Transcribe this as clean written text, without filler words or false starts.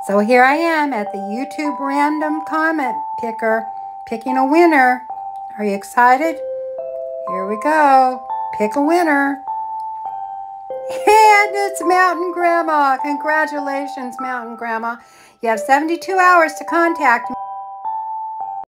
So here I am at the YouTube random comment picker, picking a winner. Are you excited? Here we go. Pick a winner. And it's Mountain Grandma. Congratulations, Mountain Grandma. You have 72 hours to contact me.